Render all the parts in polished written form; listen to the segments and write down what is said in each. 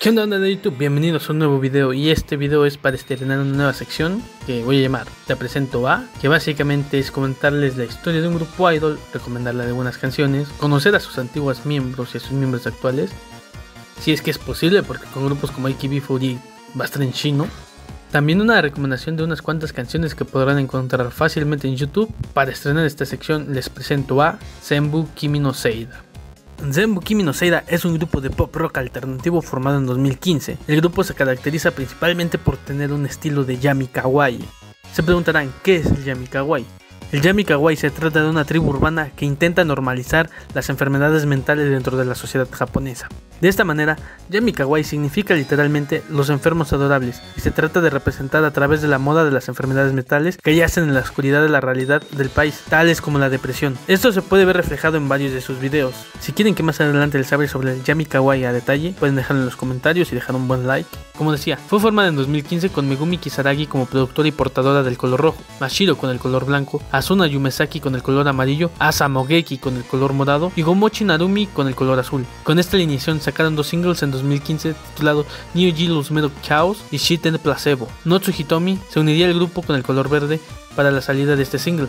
¿Qué onda de YouTube? Bienvenidos a un nuevo video, y este video es para estrenar una nueva sección que voy a llamar Te presento a, que básicamente es comentarles la historia de un grupo idol, recomendarle algunas canciones, conocer a sus antiguos miembros y a sus miembros actuales, si es que es posible, porque con grupos como AKB48 va a estar en chino. También una recomendación de unas cuantas canciones que podrán encontrar fácilmente en YouTube. Para estrenar esta sección les presento a Zenbu Kimi no Seida. Zenbu Kimi no Seida es un grupo de pop rock alternativo formado en 2015. El grupo se caracteriza principalmente por tener un estilo de yami kawaii. Se preguntarán, ¿qué es el yami kawaii? El yami kawaii se trata de una tribu urbana que intenta normalizar las enfermedades mentales dentro de la sociedad japonesa. De esta manera, yami kawaii significa literalmente los enfermos adorables, y se trata de representar a través de la moda de las enfermedades mentales que yacen en la oscuridad de la realidad del país, tales como la depresión. Esto se puede ver reflejado en varios de sus videos. Si quieren que más adelante les hable sobre el yami kawaii a detalle, pueden dejarlo en los comentarios y dejar un buen like. Como decía, fue formada en 2015 con Megumi Kisaragi como productora y portadora del color rojo, Mashiro con el color blanco, Asuna Yumesaki con el color amarillo, Asa Mogeki con el color morado y Gomochi Narumi con el color azul. Con esta alineación sacaron dos singles en 2015 titulados New Jealous Metal Chaos y Shit and Placebo. Notsu Hitomi se uniría al grupo con el color verde para la salida de este single.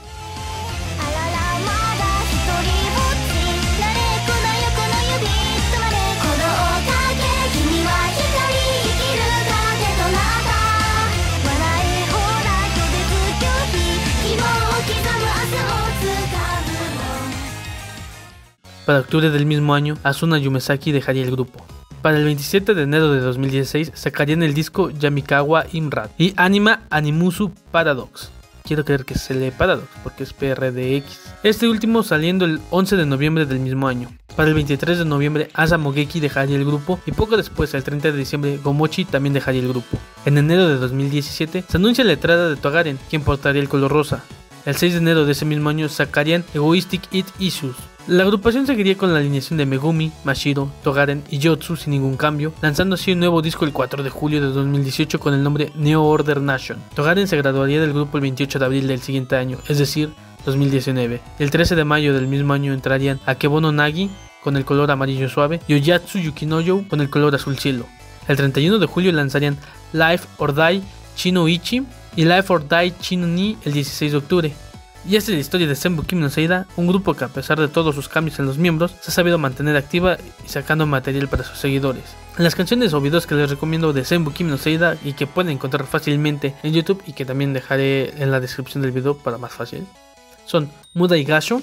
Para octubre del mismo año, Asuna Yumesaki dejaría el grupo. Para el 27 de enero de 2016 sacarían el disco Yamikawa Imrat y Anima Animusu Paradox. Quiero creer que se lee Paradox porque es PRDX. Este último saliendo el 11 de noviembre del mismo año. Para el 23 de noviembre Asa Mogeki dejaría el grupo y poco después, el 30 de diciembre, Gomochi también dejaría el grupo. En enero de 2017 se anuncia la entrada de Togaren, quien portaría el color rosa. El 6 de enero de ese mismo año sacarían Egoistic It Issues. La agrupación seguiría con la alineación de Megumi, Mashiro, Togaren y Yotsu sin ningún cambio, lanzando así un nuevo disco el 4 de julio de 2018 con el nombre Neo Order Nation. Togaren se graduaría del grupo el 28 de abril del siguiente año, es decir, 2019. El 13 de mayo del mismo año entrarían Akebono Nagi con el color amarillo suave y Oyatsu Yukinoyo con el color azul cielo. El 31 de julio lanzarían Life or Die Chino Ichi y Life or Die Chino Ni el 16 de octubre. Y esta es la historia de Zenbu Kimi no Seida, un grupo que a pesar de todos sus cambios en los miembros, se ha sabido mantener activa y sacando material para sus seguidores. Las canciones o videos que les recomiendo de Zenbu Kimi no Seida y que pueden encontrar fácilmente en YouTube y que también dejaré en la descripción del video para más fácil, son Mudai Gasho,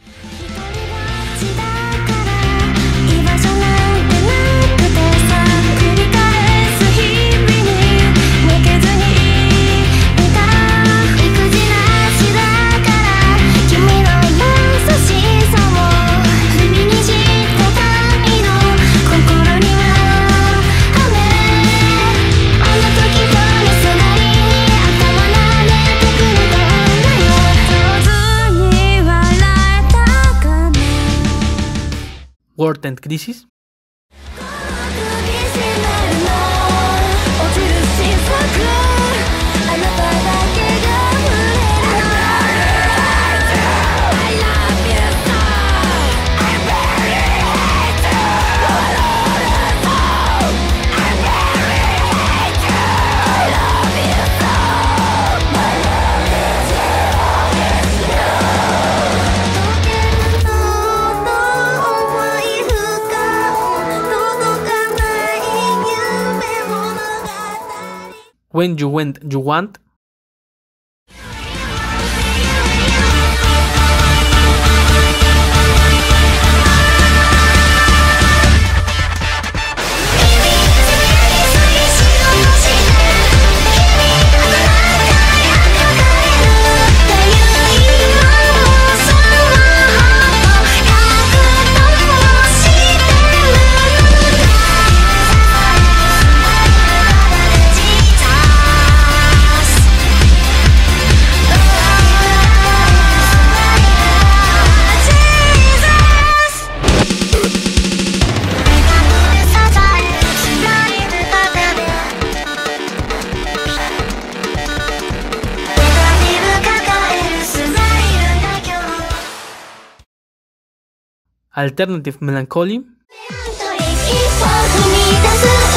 World End Crisis, When You Went You Want, Alternative Melancholy,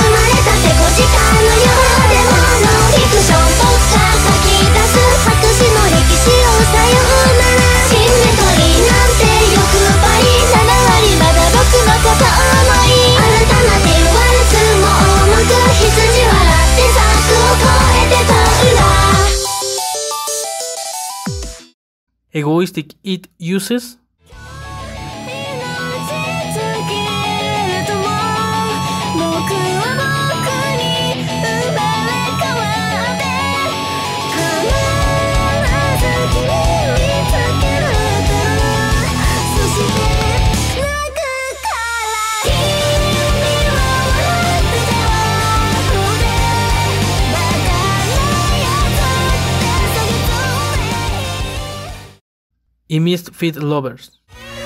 Egoistic It Uses. Y Misfit Lovers.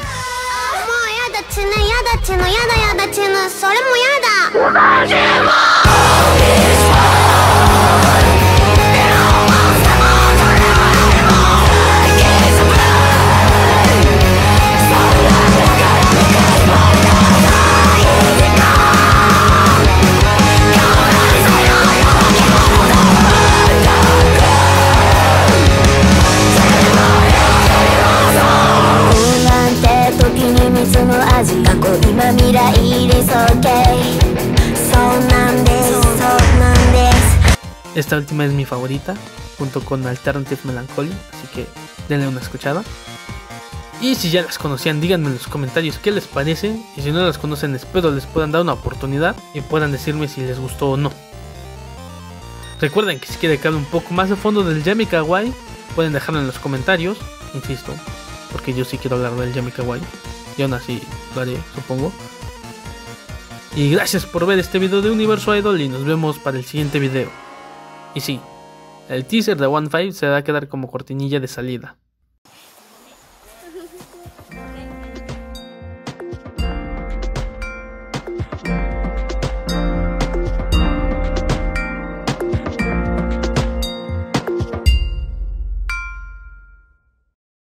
Esta última es mi favorita, junto con Alternative Melancholy, así que denle una escuchada. Y si ya las conocían, díganme en los comentarios qué les parece, y si no las conocen, espero les puedan dar una oportunidad y puedan decirme si les gustó o no. Recuerden que si quieren que hable un poco más a fondo del Yami Kawaii, pueden dejarlo en los comentarios, insisto, porque yo sí quiero hablar del Yami Kawaii, y aún así lo haré, supongo. Y gracias por ver este video de Universo Idol, y nos vemos para el siguiente video. Y sí, el teaser de One Five se va a quedar como cortinilla de salida.